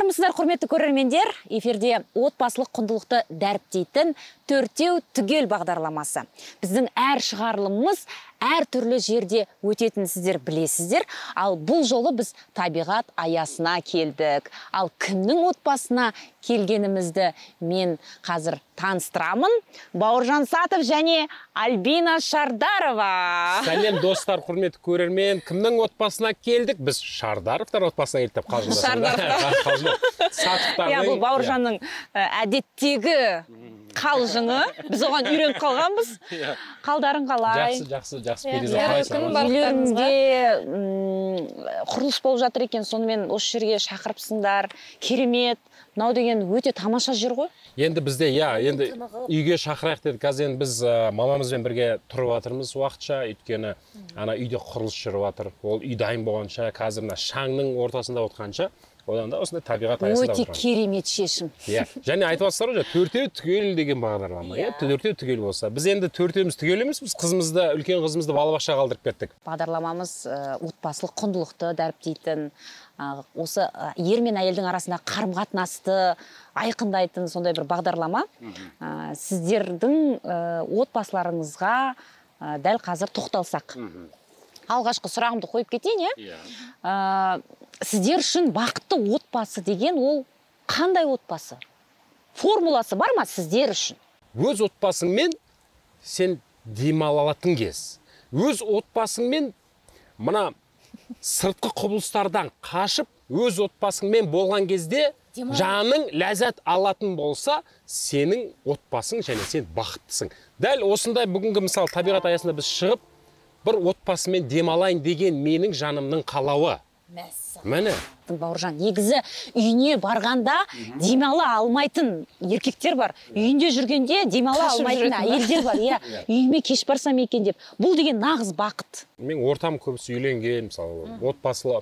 Армысыздар, құрметті көрермендер, эфирде отбасылық құндылықты дәріптейтін төртеу түгел бағдарламасы. Біздің әр шығарылымымыз әр түрлі жерде өтетін сіздер білесіздер, ал бұл жолы біз табиғат аясына келдік. Ал кімнің отбасына келгенімізді мен қазір таныстырамын. Бауыржан Сатов және Альбина Шардарова. Сәлем достар, құрметті көрермен, кімнің отбасына келдік? Біз Шардаровтар отбасына келдік қалжыңдасың. Бұл Бауыржанның әдеттегі қалжыңы, біз оған үйреніп қалғанбыз. Қалдарың қалай? Жақсы. Үйлеріңде құрылыс болып жатыр екен, сонымен осы жерге шақырыпсыңдар. Керемет. Мынау деген өте тамаша жер ғой. Енді бізде, енді үйге шақырайық дедік. Қазір енді біз мамамызбен бірге тұрып жатырмыз уақытша, өйткені ана үйде құрылыс жүріп жатыр. Ол үй дайын болғанша, қазір мына шаңның ортасында отқанша, одан да осындай табиғат аясында отырамыз. Өте керемет шешім. Және айтып жатсыздар ғой, төртеу түгел деген бағдарлама. Төртеу түгел болса. Біз енді төртеуміз түгел емес, біз қызымызды, үлкен қызымызды балабақшаға қалдырып кеттік. Бағдарламамыз отбасылық құндылықты дәріптейтін, осы ер мен әйелдің арасында қарым-қатынасты айқындайтын сондай бір бағдарлама. Сіздердің отбасыларыңызға дәл қазір тоқталсақ. Алғашқы сұрағымды қойып кетейін, сіздер үшін бақытты отбасы деген ол қандай отбасы? Формуласы бар ма сіздер үшін? Өз отбасыңмен сен демала алатын кез. Өз отбасыңмен мына сыртқы құбылыстардан қашып, өз отбасыңмен болған кезде жаның ләззат алатын болса, сенің отбасың және сен бақыттысың. Дәл осындай бүгінгі мысалы табиғат аясында біз шығып, бір отбасымен демалайын деген менің жанымның қалауы. Мәне. Бауыржан, негізі үйіне барғанда демала алмайтын еркектер бар. Үйінде жүргенде демала алмайтын әйелдер бар. Үйіме кеш барсам екен деп. Бұл деген нағыз бақыт. Мен ортам көбісі үйленген, мысалы, отбасылы.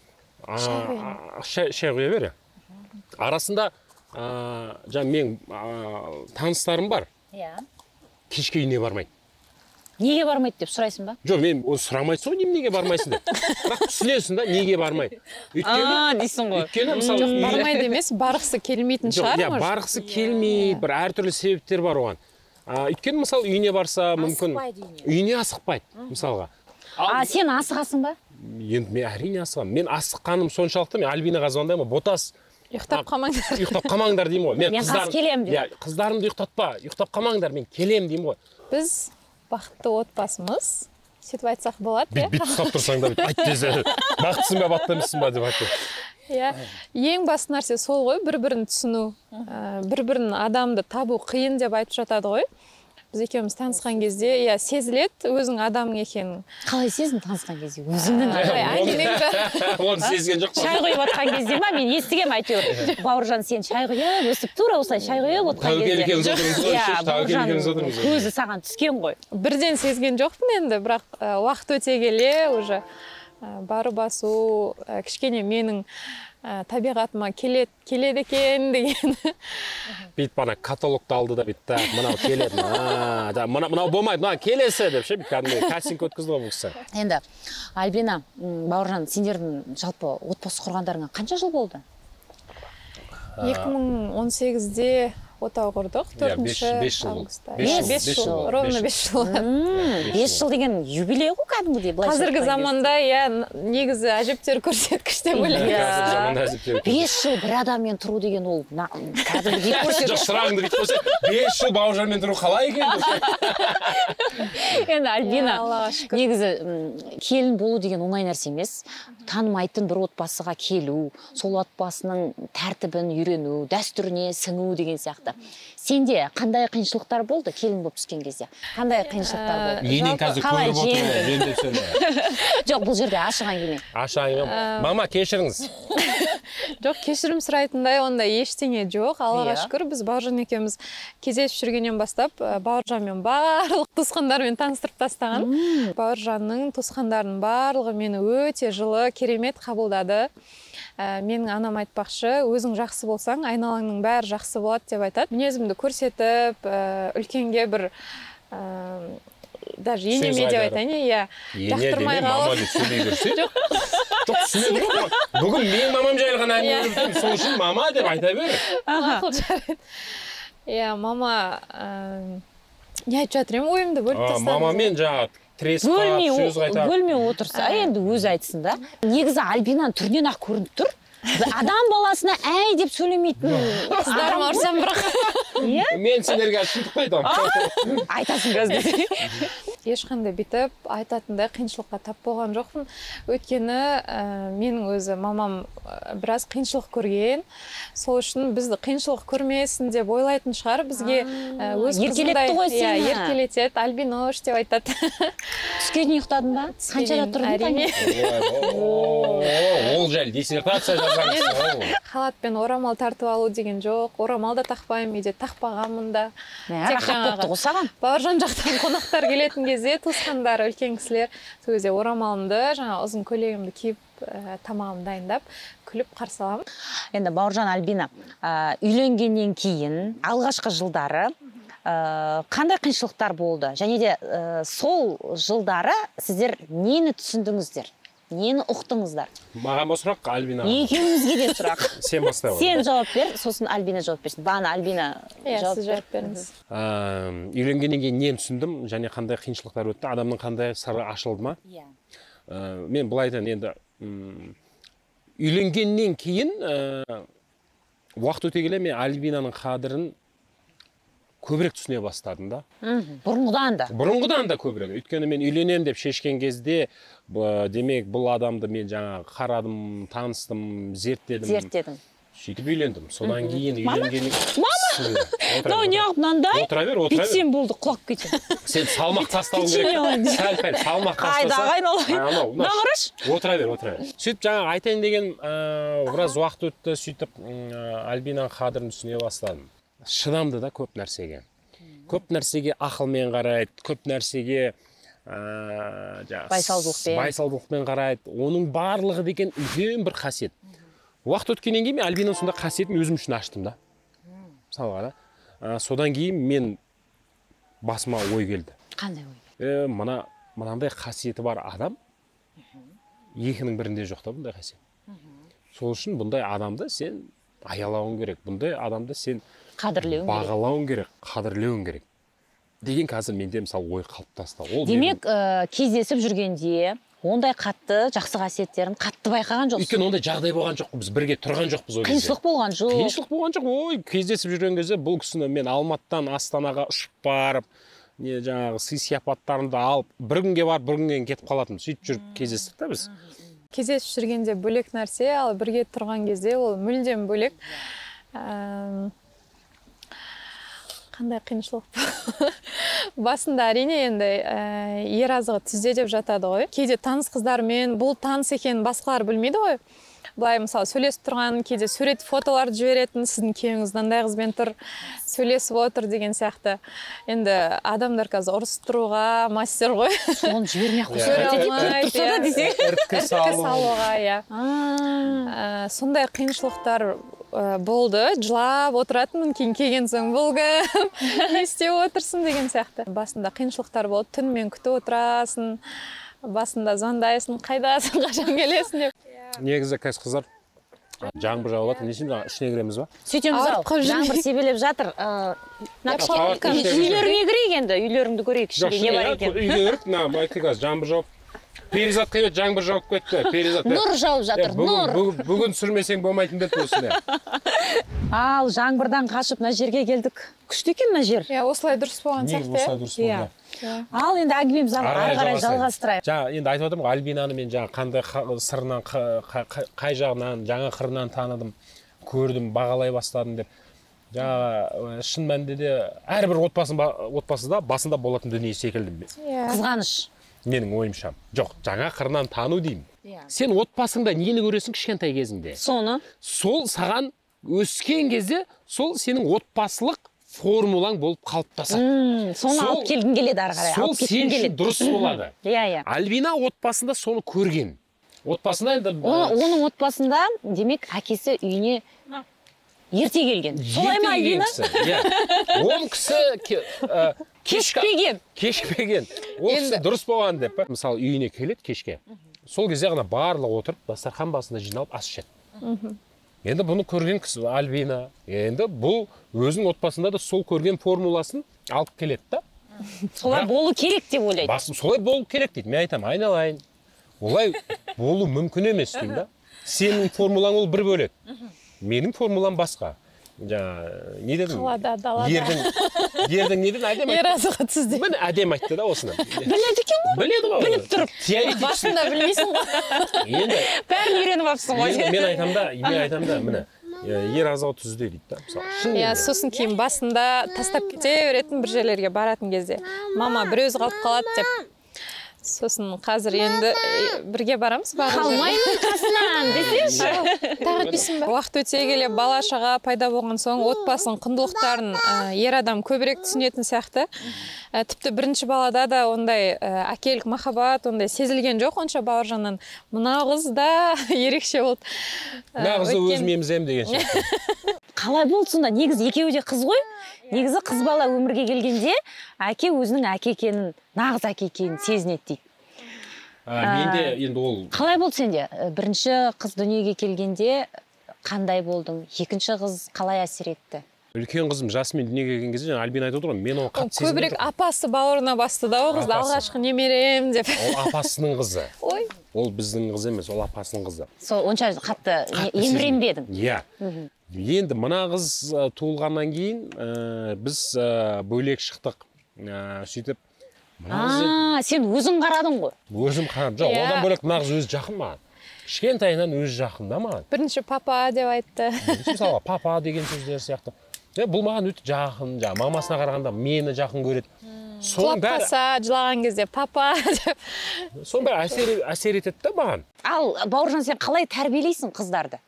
Шай құя бер. Арасында мен таныстарым бар. Кешке үйіне бармайды. Неге бармайды деп сұрайсың ба? Жоқ, мен сұрамайсың ғой, неге бармайсың деп. Бірақ түсінесің да, неге бармайды. Дейсің ғой. Жоқ, бармайды емес, барғысы келмейтін шығар. Жоқ, барғысы келмейді, бір әртүрлі себептер бар оған. Өйткені, мысалы, үйіне барса, мүмкін үйіне асықпайды, мысалға. Сен асығасың ба? Енді мен әрине асығамын. Мен асыққаным соншалықты, мен Альбинаға звондаймын, ботас. Ұйықтап қалмаңдар. Ұйықтап қалмаңдар деймін ғой. Мен қас келем деп. Қыздарымды ұйықтатпа, ұйықтап қалмаңдар, мен келем деймін ғой. Біз бақытты отбасымыз, сөйтіп айтсақ болады, Бүйтіп ұстап тұрсаң да, айт десе, бақыттысың ба, бақыттымысың ба деп айтты. Ең басты нәрсе сол ғой, бір-бірін түсіну, бір-бірін адамды табу қиын деп айтып жатады ғой. Біз екеуміз танысқан кезде, сезіледі өзің адамың екенін. Қалай сездің танысқан кезде? Өзіңнің оны сезген жоқ. Шай құйып отқан кезде ма? Мен естігем әйтеуір. Бауыржан, сен шай құйып, өстіп тура осылай шай құйып отқан кезде. Көзі саған түскен ғой. Бірден сезген жоқпын енді, бірақ уақыт өте келе уже бары басу, кішкене менің табиғатыма келеді екен деген. Бейт бана каталогты алды да бейт, мынау келеді, мынау болмайды, мынау келесі деп ше, кастинг өткізді ғой бұл кісі. Енді, Альбина, Бауыржан, сендердің жалпы отбасы құрғандарыңа қанша жыл болды? 2018-де отау құрдық, 4 августта. 5 жыл, ровно 5 жыл. 5 жыл деген юбилей ғой кәдімгідей. Қазіргі заманда, негізі әжептер көрсеткіш деп ойлаймын. 5 жыл бір адаммен тұру деген ол кәдімгідей көрсеткіш. Жоқ, сұрағыңды бүйтіп қойса, 5 жыл Бауыржанмен тұру қалай екен? Енді, Альбина, негізі келін болу деген оңай нәрсе емес. Танымайтын бір отбасыға келу, сол отбасының тәртібін үйрену, дәстүріне сіңу деген сияқты. Сенде қандай қиыншылықтар болды келін болып түскен кезде? Қандай қиыншылықтар болды? Енен қазір көріп отыр, жөндеп сөйле. Жоқ, бұл жерде ашық әңгіме. Ашық әңгіме. Мама, кешіріңіз. Жоқ, кешірім сұрайтындай онда ештеңе жоқ. Аллаға шүкір, біз Бауыржан екеуміз кездесіп жүргеннен бастап, Бауыржанмен барлық туысқандармен таныстырып тастаған. Бауыржанның туысқандарының барлығы мені өте жылы, керемет қабылдады. Менің анам айтпақшы, өзің жақсы болсаң, айналаңның бәрі жақсы болады деп айтады. Мінезімді көрсетіп, үлкенге бір даже енеме деп айтайын, жақтырмай қалып. жоқ түсінеді ғой. Бүгін мен мамам жайлы ғана әңгіме жүрмін, сол үшін мама деп айта бер. Мақұл жарайды. Иә, мама не айтып жатыр едім, ойымды бөліп тастадым. Мамамен жаңағы тіресіп қалып, сөз қайтарып. Бөлмей отырса, енді өзі айтсын да. Негізі Альбинаның түрінен ақ көрініп тұр. Адам баласына әй деп сөйлемейтін Қыздарым ұрсам бірақ. Мен сендерге шындықты айтамын. Айтасың қазір. Ешқандай бүйтіп айтатындай қиыншылыққа тап болған жоқпын. Өйткені менің өзі мамам біраз қиыншылық көрген. Сол үшін бізді қиыншылық көрмесін деп ойлайтын шығар бізге. Еркелетті ғой сені. Еркелетеді, Альбинош деп айтады. Түске дейін ұйықтадың ба? Қаншада тұрдың? Әрине. Ол жайлы диссертация жазамыз. Халатпен орамал тартып алу деген жоқ. Орамал да тақпаймын, үйде тақпағанмын да. Рахат болыпты ғой саған. Бауыржан жақтан қонақтар келетін кезде, туысқандар, үлкен кісілер, сол кезде орамалымды, жаңа ұзын көйлегімді киіп, тамағымды дайындап, күліп қарсы аламын. Енді Бауыржан, Альбина, үйленгеннен кейін алғашқы жылдары қандай қиыншылықтар болды? Және де сол жылдары сіздер нені түсіндіңіздер? Нені ұқтыңыздар? Маған бұл сұрақ, Альбина. Екеуіңізге де сұрақ. Сен бастай ол. Сен жауап бер, сосын Альбина жауап берсін. Бағана Альбина жауап беріңіз. Үйленгеннен кейін нені түсіндім, және қандай қиыншылықтар өтті, адамның қандай сыры ашылды ма? Мен былай айтайын, енді үйленгеннен кейін уақыт өте келе мен Альбинаның қадірін көбірек түсіне бастадым да. Бұрынғыдан да? Бұрынғыдан да көбірек. Өйткені мен үйленем деп шешкен кезде, демек бұл адамды мен жаңа қарадым, таныстым, зерттедім. Сөйтіп үйлендім. Содан кейін үйленгеннен... Мама! Неғып мынандай? Отыра бер. Бүйтсем болды, құлап кетем. Сен салмақ тастауың керек. Сәл-пәл салмақ тастаса. Қайда айналайын. Нағырыш? Отыра бер. Сөйтіп жаңа айтайын деген біраз уақыт өтті, сөйтіп Альбинаның қадірін түсіне бастадым. Шыдамды да көп нәрсеге. Көп нәрсеге ақылмен қарайды, көп нәрсеге байсалдылықпен қарайды. Оның барлығы деген үлкен бір қасиет. Уақыт өткеннен кейін мен Альбинаның сонда қасиетін өзім үшін аштым да. Мысалға да. Содан кейін мен басыма ой келді. Қандай ой? Мынандай қасиеті бар адам екінің бірінде жоқ та бұндай қасиет. Сол үшін бұндай адамды сен аялауың керек. Бұндай адамды сен бағалауың керек, қадірлеуің керек. Деген қазір менде мысалы ой қалыптасты. Демек, кездесіп жүргенде ондай қатты, жақсы қасиеттерін қатты байқаған жоқсыз. Өйткені ондай жағдай болған жоқ, біз бірге тұрған жоқпыз ол кезде. Қиыншылық болған жоқ. Қиыншылық болған жоқ. Ой, кездесіп жүрген кезде бұл кісіні мен Алматыдан Астанаға ұшып барып, жаңағы сый-сияпаттарымды алып, бір күнге барып, бір күннен кетіп қалатынбыз. Сөйтіп жүріп кездестік та біз. Кездесіп жүргенде бөлек нәрсе, ал бірге тұрған кезде ол мүлдем бөлек. Қандай қиыншылық. Басында әрине енді ер азығы түзде деп жатады ғой. Кейде таныс қыздармен бұл таныс екенін басқалар білмейді ғой. Былай мысалы сөйлесіп тұрған, кейде сурет фотоларды жіберетін, сіздің күйеуіңіз мынандай қызбен тұр, сөйлесіп отыр деген сияқты. Енді адамдар қазір ұрыстыруға мастер ғой. Соны жібермей-ақ ірткі салуға, иә. Сондай қиыншылықтар болды, жылап отыратынмын, кейін келген соң бұл кім, не істеп отырсың деген сияқты. Басында қиыншылықтар болды, түнімен күтіп отырасың, басында звондайсың, қайдасың, қашан келесің деп. Негізі қазір қыздар жаңбыр жауып, не істейміз, ішіне кіреміз ба? Сөйтеміз ау, жаңбыр себелеп жатыр. Үйлеріңе кірейік енді, үйлеріңді көрейік, ішінде не бар екен. Үйге кіріп, жаңбыр жауып. Перизат қайбет жаңбыр жауып кетті. Нұр жауып жатыр, нұр. Бүгін сүрмесең болмайтын деді осыны. Ал жаңбырдан қашып мына жерге келдік. Күшті екен мына жер. Иә, осылай дұрыс болған сияқты. Осылай дұрыс болды. Ал енді әңгімемізді ары қарай жалғастырайық. Жаңа енді айтып отырмын ғой, Альбинаны мен жаңа қандай сырынан, қай жағынан, жаңа қырынан таныдым, көрдім, бағалай бастадым деп. Жаңа шын мәнінде де әрбір отбасыда басында болатын дүние секілді. Қызғаныш. Менің ойымша. Жоқ, жаңа қырынан тану деймін. Сен отбасыңда нені көресің кішкентай кезіңде? Соны. Сол саған өскен кезде сол сенің отбасылық формулаң болып қалыптасады. Соны алып келгін келеді ары қарай. Сол сен үшін дұрыс болады. Иә. Альбина отбасында соны көрген. Отбасында енді... Оның отбасында, демек, әкесі үйіне ерте келген. Солай ма, Альбина? Ол кісі... Кешікпеген. Ол кісі дұрыс болған деп. Мысалы, үйіне келеді кешке. сол кезде ғана барлығы отырып дастархан басында жиналып ас ішеді. Енді бұны көрген кісі Альбина, енді бұл өзінің отбасында да сол көрген формуласын алып келеді да. Солай болу керек деп ойлайды. Басым солай болу керек дейді. Мен айтамын, айналайын. Олай болу мүмкін емес деймін да. Сенің формулаң ол бір бөлек. Менің формулам басқа. Жаңа не дедім? Қалада, далада. Ердің не дедім? Әдем айтты. Ер азығы түзде. Міне әдем айтты да осыны. Біледі екен ғой. Біледі ғой. Біліп тұрып. Басында білмейсің ғой. Енді Бәрін үйреніп алыпсың ғой. мен айтам да, міне ер азығы түзде дейді да. Иә, сосын кейін басында тастап кете беретін бір жерлерге баратын кезде. Мама бір өзі қалып қалады деп. Сосын қазір енді бірге барамыз. Қалмаймын қасынан десеңші. Тағы кетпейсің бе? Уақыт өте келе бала шаға пайда болған соң отбасының құндылықтарын ер адам көбірек түсінетін сияқты. Тіпті бірінші балада да ондай әкелік махаббат ондай сезілген жоқ онша Бауыржаннан. Мына қыз да ерекше болды. Мына қызды өзім еміземін деген сияқты. Қалай болды сонда? Негізі екеуі де қыз ғой. Негізі қыз бала өмірге келгенде әке өзінің әке екенін, нағыз әке екенін сезінеді дейді. Менде енді ол Қалай болды сенде? Бірінші қыз дүниеге келгенде қандай болдың? Екінші қыз қалай әсер етті? үлкен қызым жасымен дүниеге келген кезде жаңа Альбина айтып отыр ғой, мен оны қатты сезінген Көбірек жоқпын. апасы бауырына басты да ол қызды алғашқы немерем деп. Ол апасының қызы. Ой. Ол біздің қыз емес, ол апасының қызы. Сол онша қатты еміренбедің. Иә. Енді мына қыз туылғаннан кейін біз бөлек шықтық. Сөйтіп Сен өзің қарадың ғой. өзім қарадым. Жоқ, одан бөлек мына қыз өзі жақын маған. Кішкентайынан өзі жақын да маған. Бірінші папа деп айтты. Мысалға папа деген сөздер сияқты. Бұл маған өте жақын, мамасына қарағанда мені жақын көреді. Құлап қалса, жылаған кезде папа деп. Соның бәрі әсер етеді да маған. Ал Бауыржан, сен қалай тәрбиелейсің қыздарды?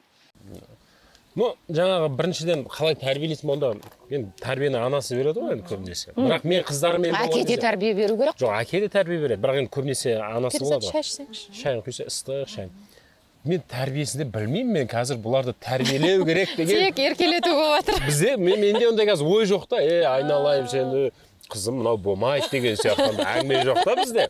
Жаңағы біріншіден қалай тәрбиелейсің, онда мен тәрбиені анасы береді ғой енді көбінесе. Бірақ мен қыздарыммен Әке де тәрбие беру керек. Жоқ, әке де тәрбие береді, бірақ енді көбінесе анасы болады ғой. Шай ішсеңші. Шайын құйса, ыстық шайын. Мен тәрбиесінде білмеймін, мен қазір бұларды тәрбиелеу керек деген. Тек еркелету болып жатыр. Бізде менде ондай қазір ой жоқ та, айналайын сені, қызым мынау болмайды деген сияқты әңгіме жоқ та бізде.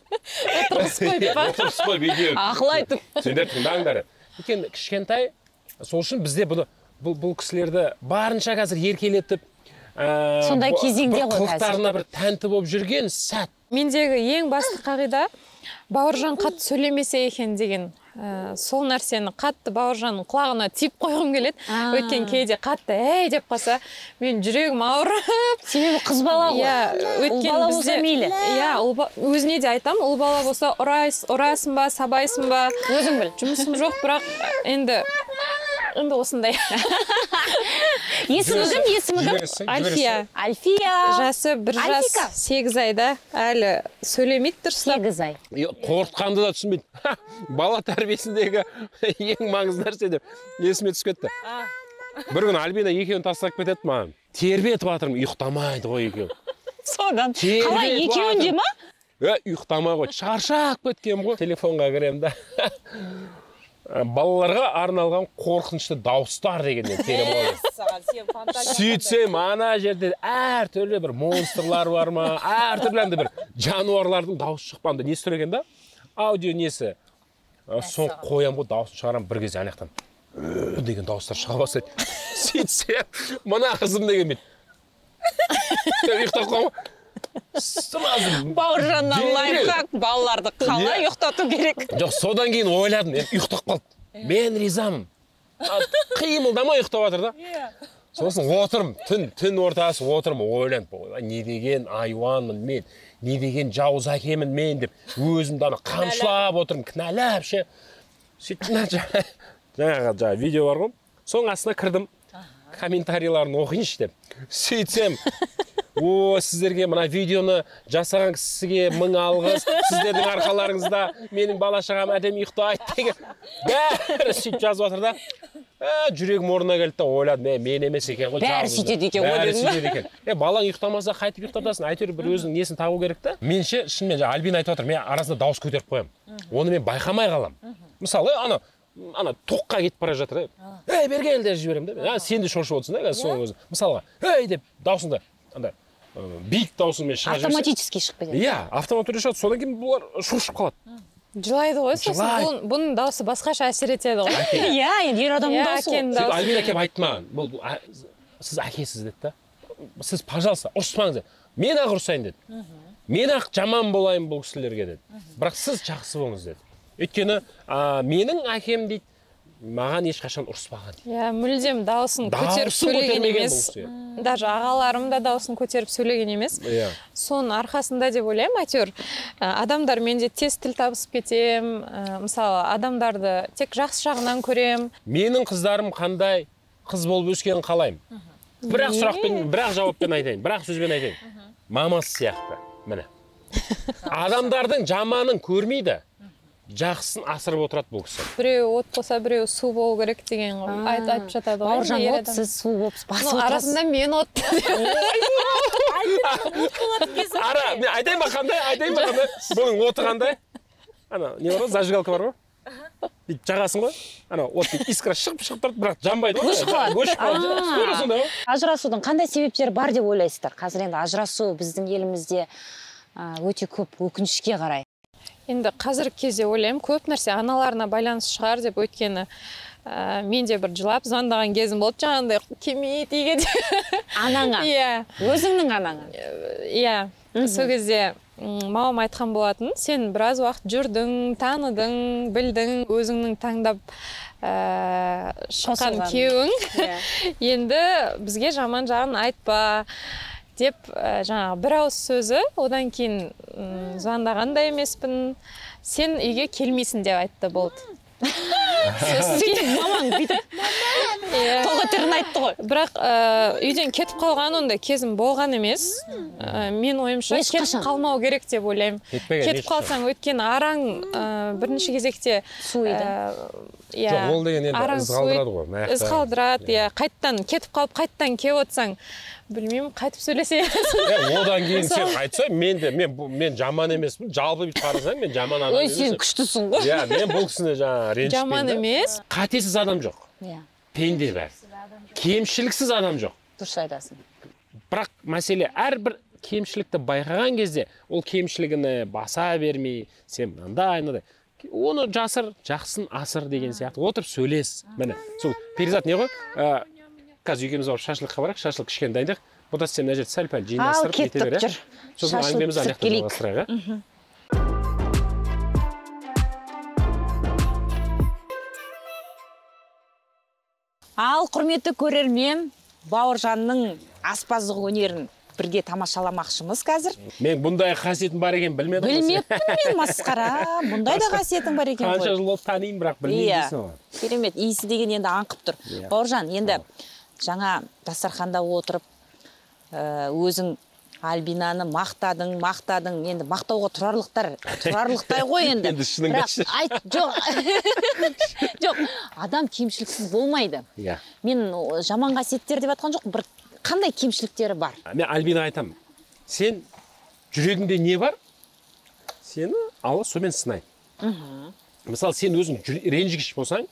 Отырыс қойып екеуі. Ақыл айтып. Сендер тыңдаңдар. Екен кішкентай, сол үшін бізде бұл кісілерді барынша қазір еркелетіп, сондай кезеңде ғой қазір. Қылықтарына бір тәнті болып жүрген сәт. Мендегі ең басты қағида Бауыржан қатты сөйлемесе екен деген. Сол нәрсені қатты Бауыржанның құлағына тиіп қойғым келеді. Өткен кейде қатты деп қалса, мен жүрегім ауырып. Себебі қыз бала ғой. Ұл бала болса мейлі. Өзіне де айтам, ұл бала болса ұрасың ба, сабайсың ба, өзің біл. Жұмысым жоқ, бірақ енді осындай. Есімі кім? Альфия. Альфия. Жасы 1 жас 8 айда, әлі сөйлемейді дұрыстап. 8 ай. Қорқытқанды да түсінбейді. Бала тәрбиесіндегі ең маңызды нәрсе деп есіме түсіп кетті. Бір күні Альбина екеуін тастап кетеді маған. Тербетіп жатырмын, ұйықтамайды ғой екеуі. Содан. Қалай екеуін де ма? Ұйықтамай ғой, шаршап кеткем ғой. Телефонға кірем да. Балаларға арналған қорқынышты дауыстар дегенде телефон. Сөйтсем, ана жерде әр түрлі бір монстрлар бар ма, әр түрлі бір жануарлардың дауысы шықпанды. Несі тұр екен да? Аудио несі. Соң қоям ғой, дауысын шығарам, бір кезде аяқтан деген дауыстар шыға бастайды. Сөйтсем, мына қызым деген мен. Ұйықтап қалам ғой. Бауыржаннан лайфхак, балаларды қалай ұйықтату керек? Жоқ, содан кейін ойладым, ұйықтап қалды. Мен ризамын. Қимылдамай ұйықтап жатыр да. Сосын отырым, түн ортасы отырым, ойланып, не деген айуанмын мен, не деген жауыз әкемін мен деп, өзімді қамшылап отырым, кінәлап ше. Сөйтіп, жаңағы видео бар ғой. Соң астына кірдім, комментарийларын оқиыншы деп. Сөйтсем, сіздерге мына видеоны жасаған кісіге 1000 алғыс, сіздердің арқаларыңызда менің бала-шағам әдемі ұйықтайды деген. Бәрі сөйтіп жазып жатыр да. Жүрегім орнына келді да, ойладым, мен емес екен ғой. Бәрі сөйтеді екен ғой дедім. Балаң ұйықтамаса қайтып ұйықтатасың, әйтеуір бір өзінің несін табу керек та. Менше шынымен Альбина айтып отыр, мен арасында дауыс көтеріп қоямын. Оны мен байқамай қалам. Мысалы, ана тоққа кетіп бара жатыр. Бергел деп жіберемін да. Сен де шошып отырсың да, соның өзі. Мысалға, деп даусыңда андай биік даусыңмен шыға жүрсе. Автоматически шығып кетеді. Иә, автомат түрде шығады. Содан кейін бұлар шошып қалады. Жылайды ғой, сосын бұның дауысы басқаша әсер етеді ғой. Иә, енді ер адамның дауысы ғой. Сөйтіп Альбина әкем айтты маған, сіз әкесіз деді да. Сіз, пожалуйста, ұрыспаңыз деді. Мен ақ ұрысайын деді. Мен ақ жаман болайын бұл кісілерге деді. Бірақ сіз жақсы болыңыз деді. Өйткені менің әкем дейді, маған ешқашан ұрыспаған дейді. Иә, мүлдем дауысын көтеріп сөйлеген емес. Даже ағаларым да дауысын көтеріп сөйлеген емес. Соның арқасында деп ойлаймын, әйтеуір адамдар менде тез тіл табысып кетем. Мысалы, адамдарды тек жақсы жағынан көрем. Менің қыздарым қандай қыз болып өскенін қалаймын. Бірақ сұрақпен, бірақ жауаппен айтайын, бірақ сөзбен айтайын. Мамасы сияқты, міне. Адамдардың жаманын көрмейді. Жақсын асырып отырады бұл кісі. Біреу от болса, біреу су болу керек деген айтып жатады ғой. Бауыржан от, сіз су болып басып отырасыз. Арасында мен от. Мен айтайын ба қандай? Бұның оты қандай? Ана, не бар ғой, зажигалка бар ғой? Дейді, жағасың ғой? Ана, от дейді, искра шығып тұрады, бірақ жанбайды ғой. Өшіп қалады. Ажырасудың қандай себептері бар деп ойлайсыздар? Қазір енді ажырасу біздің елімізде өте көп, өкінішке қарай. Енді қазіргі кезде ойлаймын, көп нәрсе аналарына байланысты шығар деп, өйткені мен де бір жылап звондаған кезім болды, жаңағындай келмейді деген. Анаңа? Иә. Өзіңнің анаңа? Иә. Сол кезде мамам айтқан болатын, сен біраз уақыт жүрдің, таныдың, білдің, өзіңнің таңдап шыққан күйеуің. Енді бізге жаман жағын айтпа деп, жаңағы бір ауыз сөзі, одан кейін звондаған да емеспін, сен үйге келмейсің деп айтты, болды. Сөйтіп мамаң бүйтіп тоғытерін айтты ғой. Бірақ үйден кетіп қалған ондай кезім болған емес. Мен ойымша кетіп қалмау керек деп ойлаймын. Кетіп қалсаң, өйткені араң бірінші кезекте суиды. Жоқ, ол деген енді із қалдырады ғой. Із қалдырады, қайттан кетіп қалып, қайттан кеп отсаң, білмеймін, қайтып сөйлесе. Одан кейін сен айтса, мен жаман емеспін, жалпы бүйтіп қарасаң, мен жаман адам емеспін. Ой, сен күштісің ғой. Иә, мен бұл кісіні жаңа ренжітпеймін. Жаман емес. Қатесіз адам жоқ. Пенде бәрі. Кемшіліксіз адам жоқ. Дұрыс айтасың. Бірақ мәселе, әрбір кемшілікті байқаған кезде, ол кемшілігіні баса бермей, сен мынандай, оны жасыр, жақсын асыр деген сияқты. Отырып сөйлес. Міне, сол Перизат не ғой? Қазір екеуміз барып шашлыққа барайық, шашлық кішкене дайындайық. Бұда сен мына жерде сәл-пәл жинастырып кете бер, иә? Сосын әңгімемізді ана жақтан жалғастырайық, иә? Ал құрметті көрермен, Бауыржанның аспаздық өнерін бірге тамашаламақшымыз қазір. Мен бұндай қасиетім бар екен білмедім. Білмеппін мен, масқара. Бұндай да қасиетім бар екен ғой. Қанша жыл болып танимын, бірақ білмеймін дейсің ғой. Керемет, иісі деген енді аңқып тұр. Бауыржан, енді жаңа дастарханда отырып, өзің Альбинаны мақтадың, енді мақтауға тұрарлықтай ғой енді. Енді шының қашы. Жоқ, адам кемшіліксіз болмайды. Мен жаман қасиеттер деп атқан жоқ, бір қандай кемшіліктері бар? Мен Альбина айтам, сен жүрегіңде не бар? Сені Алла сомен сынайды. Мысалы, сен өзің ренжігіш болсаң,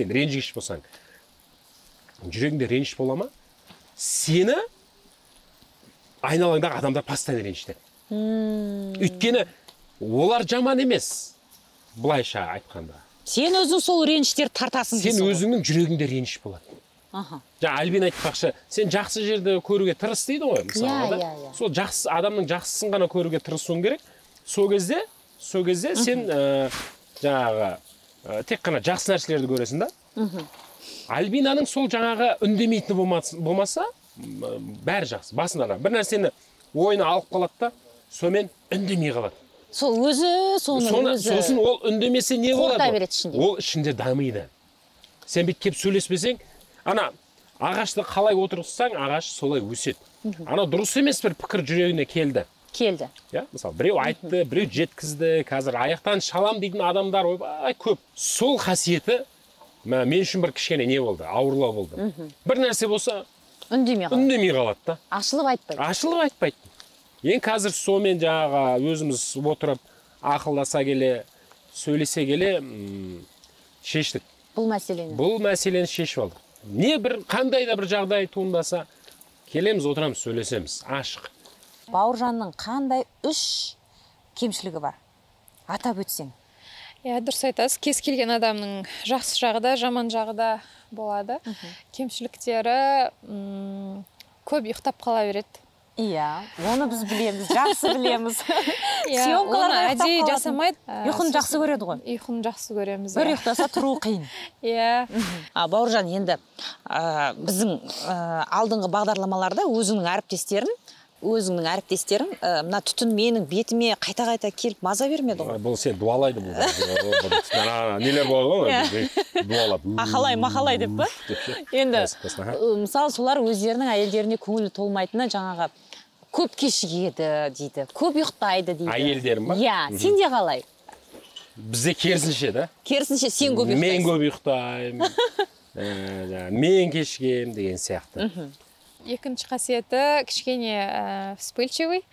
жүрегіңде реніш бола ма? Сені айналаңдағы адамдар постоянно ренжітеді. Өйткені олар жаман емес, бұлайша айтқанда. Сен өзің сол реніштерді тартасың дейсің. Сен өзіңнің жүрегіңде реніш болады. Жаңа Альбина айтпақшы, сен жақсы жерді көруге тырыс дейді ғой, мысалы да. Сол жақсы адамның жақсысын ғана көруге тырысуың керек. Сол кезде сен жаңағы тек қана жақсы нәрселерді көресің да. Альбинаның сол жаңағы үндемейтіні болмаса, бәрі жақсы. Басында да бір нәрсені ойына алып қалады да, сонымен үндемей қалады. Сол Сосын ол үндемесе не болады? Қорта береді ішінде. Ол ішінде дамиды. Сен бүйтіп кеп сөйлеспесең, ана ағашты қалай отырғызсаң, ағаш солай өседі. Ана дұрыс емес бір пікір жүрегіне келді. Мысалы, біреу айтты, біреу жеткізді, қазір аяқтан шалам дейтін адамдар ойбай көп. Сол қасиеті мен үшін бір кішкене не болды, ауырлау болды. Бір нәрсе болса, үндемей қалады да. Ашылып айтпайды. Ең қазір сомен жаңағы өзіміз отырып, ақылдаса келе, сөйлесе келе, шештік. Бұл мәселені шешіп алдық. Не бір, қандай да бір жағдай туындаса, келеміз, отырамыз, сөйлесеміз, ашық. Бауыржанның қандай 3 кемшілігі бар? Атап өтсең. Иә, дұрыс айтасыз. Кез келген адамның жақсы жағы да, жаман жағы да болады. Кемшіліктері көп ұйықтап қала береді. Иә, оны біз білеміз, жақсы білеміз. Оны әдейі жасамайды. Ұйқын жақсы көреді ғой. Ұйқын жақсы көреміз. Бір ұйықтаса тұру қиын. Иә. Бауыржан, енді біздің алдыңғы бағдарламаларда өзіңнің әріптестерің мына түтін менің бетіме қайта-қайта келіп маза бермеді ғой. Бұл сен дуалайды бұл. Нелер болады ғой, дуалап. Мақалай деп па? Енді, мысалы, солар өздерінің әйелдеріне көңілі толмайтыны жаңағы көп кешігеді дейді, көп ұйықтайды дейді. Әйелдерім ба? Иә, сен де қалай? Бізде керісінше да? Керісінше сен көп ұйықтайсың. Мен көп ұйықтаймын. Мен кешігемін деген сияқты. Екінші қасиеті кішкене вспыльчивый.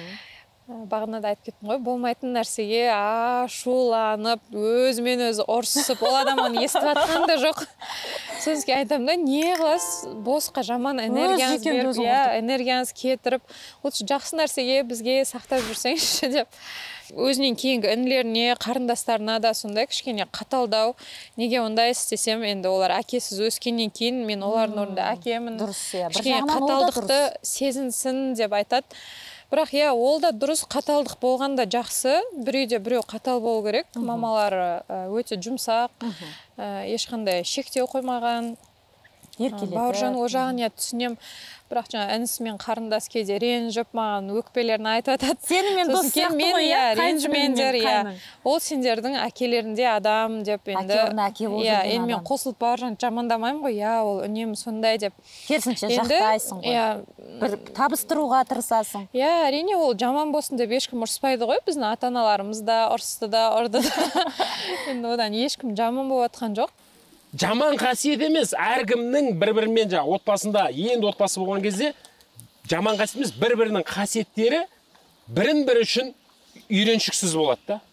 Бағана да айтып кеттім ғой, болмайтын нәрсеге ашуланып, өзімен өзі ұрсысып, ол адам оны естіп жатқан да жоқ. Сөзге айтамын да, не қыласыз, босқа жаман энергияңыз беріп, энергияңыз кетіріп, лучше жақсы нәрсеге бізге сақтап жүрсеңізші деп. Өзінен кейінгі інілеріне, қарындастарына да сондай кішкене қаталдау. Неге ондай істесем, енді олар әкесіз өскеннен кейін мен олардың орнында әкемін. Дұрыс, иә. Кішкене қаталдықты сезінсін деп айтады. Бірақ ол да дұрыс, қаталдық болғанда жақсы. Бір үйде біреу қатал болу керек. Мамалары өте жұмсақ, ешқандай шектеу қоймаған. Бауыржан ол жағын түсінем. Бірақ жаңа інісімен қарындас кейде ренжіп, маған өкпелерін айтып жатады. Сенімен дос сияқты ғой, ренжімеңдер, ол сендердің әкелерінде адам деп енді. Әке орны әке болып жүрген адам. Енді мен қосылып Бауыржан жамандамаймын ғой, ол үнемі сондай деп. Керісінше жақтайсың ғой. Бір табыстыруға тырысасың. Әрине ол жаман болсын деп ешкім ұрыспайды ғой. Біздің ата-аналарымыз да ұрысты да, ұрды да. Енді одан ешкім жаман болып жатқан жоқ. Жаман қасиет емес, әркімнің бір-бірімен отбасында, енді отбасы болған кезде жаман қасиет емес, бір-бірінің қасиеттері бірін-бірі үшін үйреншіксіз болады да.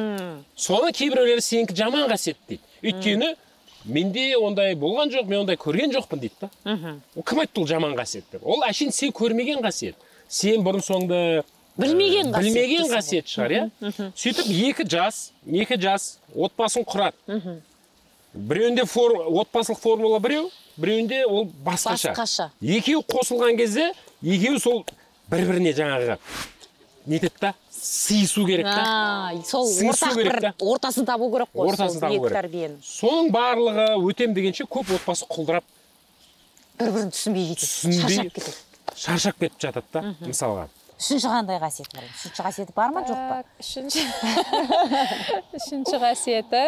Соны кейбіреулері сенікі жаман қасиет дейді. Өйткені менде ондай болған жоқ, мен ондай көрген жоқпын дейді да. Ол кім айтты ол жаман қасиет деп? Ол әшейін сен көрмеген қасиет. Сен бұрын соңды білмеген қасиет шығар, иә? Сөйтіп екі жас отбасын құрады. Біреуінде отбасылық формула біреуінде ол басқаша. Екеу қосылған кезде, екеу сол бір-біріне жаңағы нетеді да, сыйысу керек та. Сол ортасын табу керек қой. Ортасын табу керек. Соның барлығы өтем дегенше көп отбасы құлдырап, бір-бірін түсінбей кетеді. Шаршап кетіп жатады да, мысалға. Үшінші қандай қасиеті бар? Үшінші қасиеті бар ма, жоқ па? Үшінші қасиеті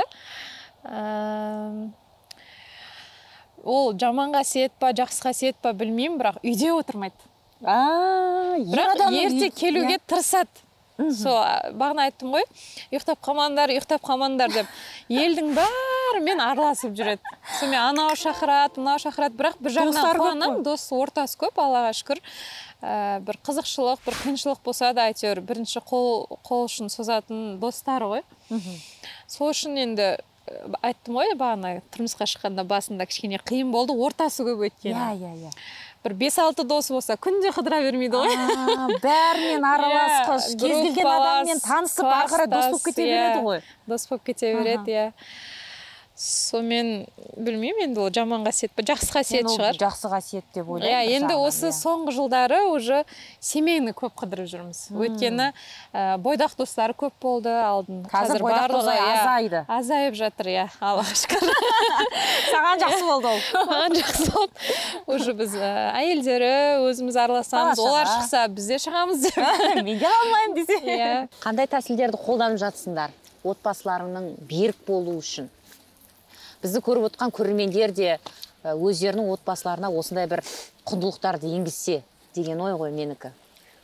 ол жаман қасиет па, жақсы қасиет па білмеймін, бірақ үйде отырмайды. Бірақ ерте келуге тырысады. Бағына айттым ғой, ұйықтап қалмаңдар деп. Елдің бәрімен араласып жүреді. Сонымен анау шақырады, мынау шақырады, бірақ бір жағынан қуанам, дос ортасы көп, Аллаға шүкір. Бір қызықшылық, бір қиыншылық болса да, әйтеуір бірінші қол ұшын созатын достары ғой. Сол үшін енді айттым ғой, бағана тұрмысқа шыққанда басында кішкене қиын болды, ортасы көп өткені. Бір 5-6 досы болса, күнде қыдыра бермейді ғой. Бәрінен араласқыш, кез келген адаммен танысып, ақыры дос болып кете береді ғой. Дос болып кете береді, иә. Сомен білмеймін, енді ол жаман қасиет па, жақсы қасиет шығар. Жақсы қасиет деп ойлаймын. Енді осы соңғы жылдары уже семейні көп қыдырып жүрміз. Өйткені бойдақ достары көп болды алдын. Қазір бойдақ достар азайды. Азайып жатыр, иә, Аллаға шүкір. Саған жақсы болды ол. Маған жақсы болды. Уже біз әйелдері өзіміз араласамыз, олар шықса біз де шығамыз деп. Мен де қалмаймын десе. Қандай тәсілдерді қолданып жатсыңдар отбасыларының берік болу үшін? Бізді көріп отқан көрермендер де өздерінің отбасыларына осындай бір құндылықтарды енгізсе деген ой ғой менікі.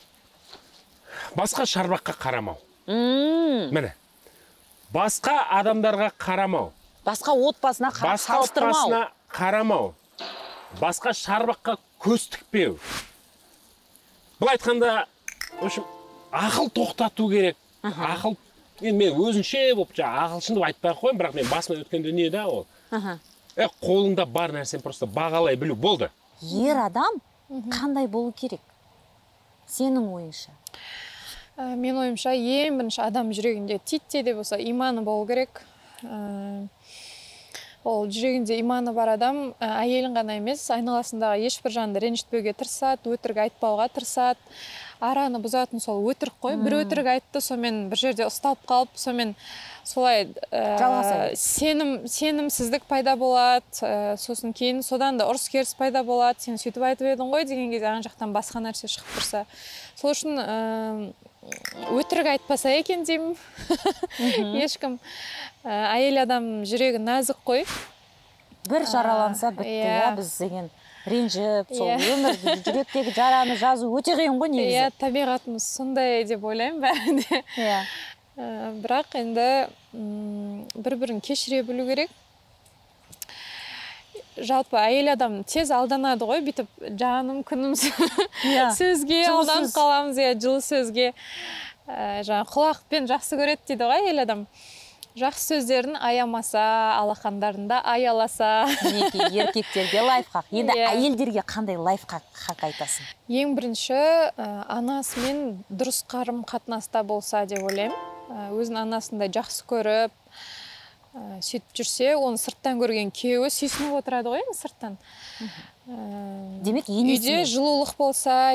Басқа шарбаққа қарамау. Міне. Басқа адамдарға қарамау. Басқа отбасына қарамау. Басқа шарбаққа көз тікпеу. Бұл айтқанда, ақыл тоқтату керек. Ақыл мен өзінше болып ағылшынды айтпай қойым, бірақ мен басына өткен дүние да ол. Қолыңда бар нәрсен просто бағалай білу болды. Ер адам қандай болу керек? Сенің ойыңша? Мен ойымша ең бірінші адам жүрегінде титтей де болса иманы болу керек. Ол жүрегінде иманы бар адам әйелін ғана емес, айналасындағы ешбір жанды ренжітпеуге тырысады, өтірік айтпауға тырысады. Араны бұзатын сол өтірік қой. Бір өтірік айтты, сонымен бір жерде ұсталып қалып, сонымен солай сенімсіздік пайда болады. Сосын кейін содан да ұрыс керіс пайда болады. Сен сөйтіп айтып едің ғой деген кезде ана жақтан басқа нәрсе шығып тұрса. Сол үшін өтірік айтпаса екен деймін. Ешкім. Әйел адам жүрегі нәзік қой. Бір жараланса бітті, біз деген ренжіп, сол өмір жүректегі жараны жазу өте қиын ғой негізі. Табиғатымыз сондай деп ойлаймын бәрінде. Бірақ енді бір-бірін кешіре білу керек. Жалпы әйел адам тез алданады ғой, бүйтіп жаным күнім сөзге алданып қаламыз, жылы сөзге. Құлақпен жақсы көреді дейді ғой әйел адам. Жақсы сөздерін аямаса, алақандарында аяласа. Мінекей еркектерге лайфхак. Енді әйелдерге қандай лайфхак айтасың? Ең бірінші анасымен дұрыс қарым қатынаста болса деп ойлаймын. Өзін анасындай жақсы көріп, сөйтіп жүрсе, оны сырттан көрген күйеуі сүйсініп отырады ғой, сырттан. Демек, енесімен. Үйде жылулық болса,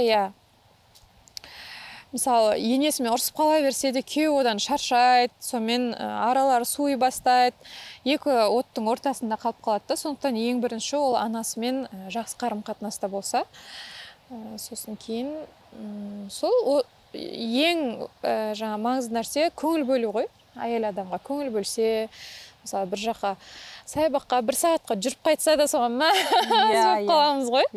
мысалы, енесімен ұрсып қала берсе де күйеуі одан шаршайды, сонымен аралары суый бастайды. Екі оттың ортасында қалып қалады да, сондықтан ең бірінші ол анасымен жақсы қарым қатынаста болса. Сосын кейін сол ең маңызды нәрсе көңіл бөлу ғой. Әйел адамға көңіл бөлсе, мысалы бір жаққа саябаққа бір сағатқа жүріп қайтса да соған болып қаламыз ғой.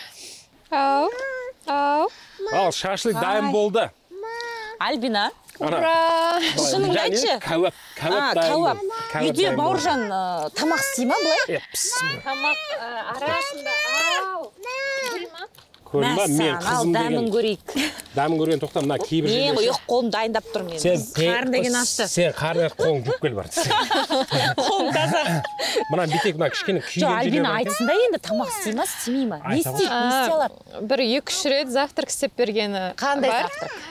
Ал шашлык дайын болды. Альбина, шыныңды айтшы. Кәуап. Үйде Бауыржан тамақ істей ма былай? Тамақ арасында Көрма, мен қызым дәмін көрейік. Дәмін көрген тоқтам, мына кейбір жерде. Мен ұйық қолым дайындап тұр мен. Қарын деген ашты. Сен қарын қолың жүк кел бар. Қолым таза. Мына битек, мына кішкене күйген жерлер. Альбина айтсын да енді тамақ істей ма, істемей ма? Не істейді, не істей алады? Бір 2-3 рет завтрак істеп бергені бар. Қандай завтрак?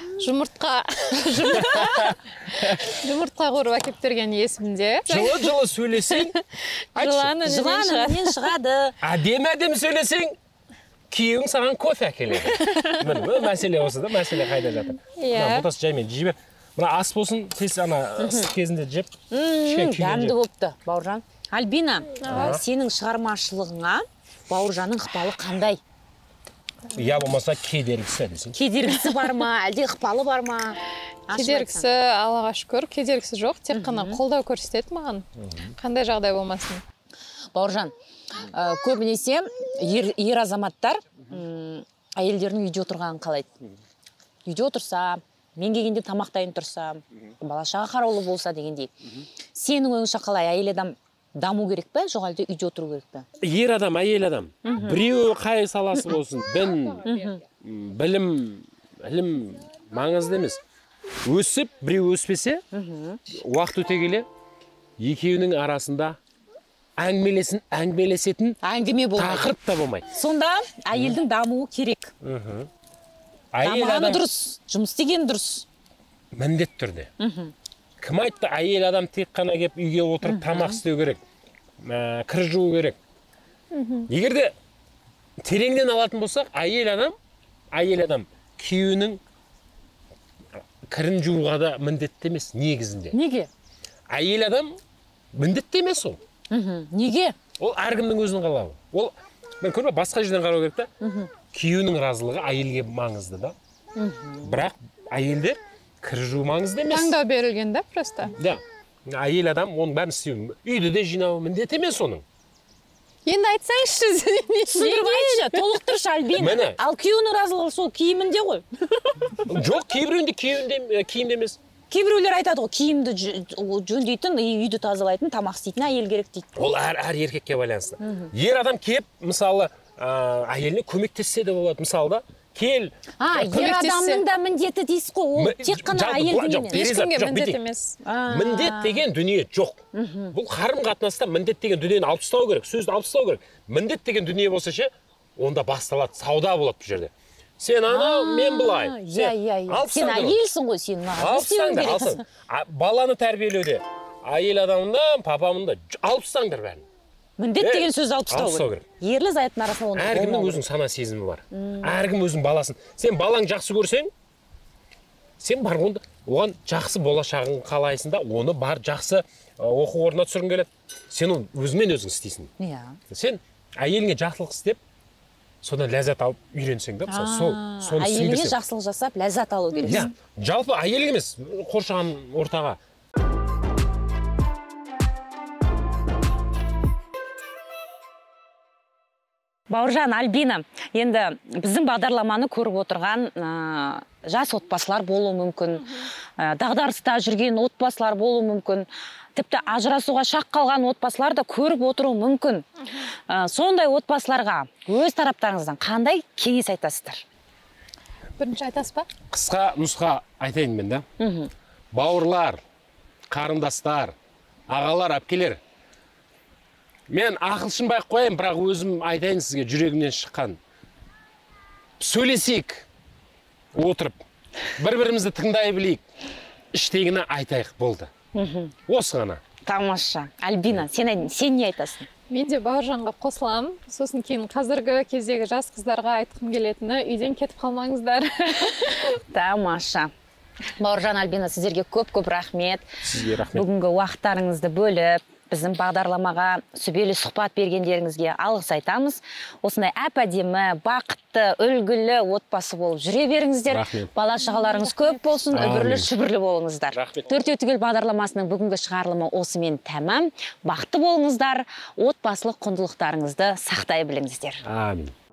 Жұмыртқа қуырып әкеп берген есімде. Жылы сөйлесең, жыланымен шығады. Әдемі сөйлесең, күйеуің саған кофе әкеледі. Міне, мәселе осы да, мәселе қайда жатыр. Бұтасы жаймен жей бер. Мына ас болсын, тез ана ыстық кезінде жеп. Дәмді болыпты, Бауыржан. Альбина, сенің шығармашылығыңа Бауыржанның ықпалы қандай? Я болмаса кедергісі десең. Кедергісі бар ма, әлде ықпалы бар ма? Кедергісі, Аллаға шүкір, кедергісі жоқ. Тек қана қолдау көрсетеді маған. Қандай жағдай болмасын. Бауыржан, көбінесе ер азаматтар әйелдерінің үйде отырғанын қалайды. Үйде отырса, мен келгенде тамақ дайын тұрса, бала-шаға қараулы болса дегендей. Сенің ойыңша қалай, әйел адам даму керек пе, жоқ әлде үйде отыру керек пе? Ер адам, әйел адам. Біреуі қай саласы болсын, білім маңызды емес. Өсіп, біреу өспесе, уақыт өте келе, екеуінің арасында әңгімелесетін тақырып та болмайды. Сонда әйелдің дамуы керек. Дамығаны дұрыс, жұмыс істеген дұрыс. Міндет түрде. Кім айтты, әйел адам тек қана келіп үйге отырып тамақ істеу керек, кір жуу керек. Егерде тереңнен алатын болсақ, әйел адам күйеуінің кірін жууға да міндетті емес негізінде. Неге? Әйел адам міндетті емес ол. Неге? Ол әркімнің өзінің қалауы. Ол мен көрме басқа жерден қарау керек та. Күйеуінің разылығы әйелге маңызды да. Бірақ әйелдер кір жуу маңызды емес. Таңдау берілген да просто. Да. Әйел адам оның бәрін істеу. Үйді де жинау міндет емес оның. Енді айтсаңызшы, түсіндіріп айтшы, толықтыршы Альбина. Ал күйеуінің разылығы сол киімінде ғой. Жоқ, кейбіреуінде киімде емес. Кейбіреулер айтады ғой, киімді жөндейтін, үйді тазалайтын, тамақ істейтін әйел керек дейді. Ол әр еркекке байланысты. Ер адам келіп, мысалы, әйеліне көмектессе де болады, мысалы да, кел. Ер адамның да міндеті дейсіз ғой, ол тек қана әйелдің емес. Ешкімге міндет емес. Міндет деген дүние жоқ. Бұл қарым қатынаста міндет деген дүниені алып тастау керек, сөзді алып тастау керек. Міндет деген дүние болса ше, онда басталады, сауда болады бұл жерде. Сен анау, мен былай. Иә. Сен әйелсің ғой, сен маған не істеуің керексің? Баланы тәрбиелеуде әйел адамында, папамында алып тастаңдар бәрін. Міндет деген сөз алып тастау керек. Ерлі зайыптың арасында оны әркімнің өзінің сана сезімі бар. Әркім өзінің баласын. Сен балаң жақсы көрсең, сен бар оған жақсы болашағын қалайсың да, оны бар жақсы оқу орнына түсіргің келеді. Сен оны өзіңмен өзің істейсің. Иә. Сен әйеліңе жақсылық істеп, содан ләззат алып үйренсең да, соны әйеліңе жақсылық жасап, ләззат алу керексің. Жалпы әйелге емес, қоршаған ортаға. Бауыржан, Альбина, енді біздің бағдарламаны көріп отырған жас отбасылар болуы мүмкін, дағдарыста жүрген отбасылар болуы мүмкін, тіпті ажырасуға шақ қалған отбасылар да көріп отыруы мүмкін. Сондай отбасыларға өз тараптарыңыздан қандай кеңес айтасыздар? Бірінші айтасыз ба? Қысқа нұсқа айтайын мен да. Бауырлар, қарындастар, ағалар, әпкелер. Мен ақылшынбай қояйын, бірақ өзім айтайын сізге жүрегімнен шыққан. Сөйлесейік, отырып, бір-бірімізді тыңдай білейік, іштегіні айтайық болды. Осы ғана. Тамаша. Альбина, сен не айтасың? Мен де Бауыржанға қосылам. Сосын кейін қазіргі кездегі жас қыздарға айтқым келетіні, үйден кетіп қалмаңыздар. Тамаша. Бауыржан, Альбина, сіздерге көп-көп рахмет. Сізге рахмет. Бүгінгі уақыттарыңызды бөліп, біздің бағдарламаға сүбелі сұхбат бергендеріңізге алғыс айтамыз. Осындай әп-әдемі, бақытты, үлгілі отбасы болып жүре беріңіздер. Бала шағаларыңыз көп болсын, үбірлі шүбірлі болыңыздар. Төртеу түгел бағдарламасының бүгінгі шығарылымы осымен тәмам. Бақытты болыңыздар, отбасылық құндылықтарыңызды сақтай біліңіздер. Амин.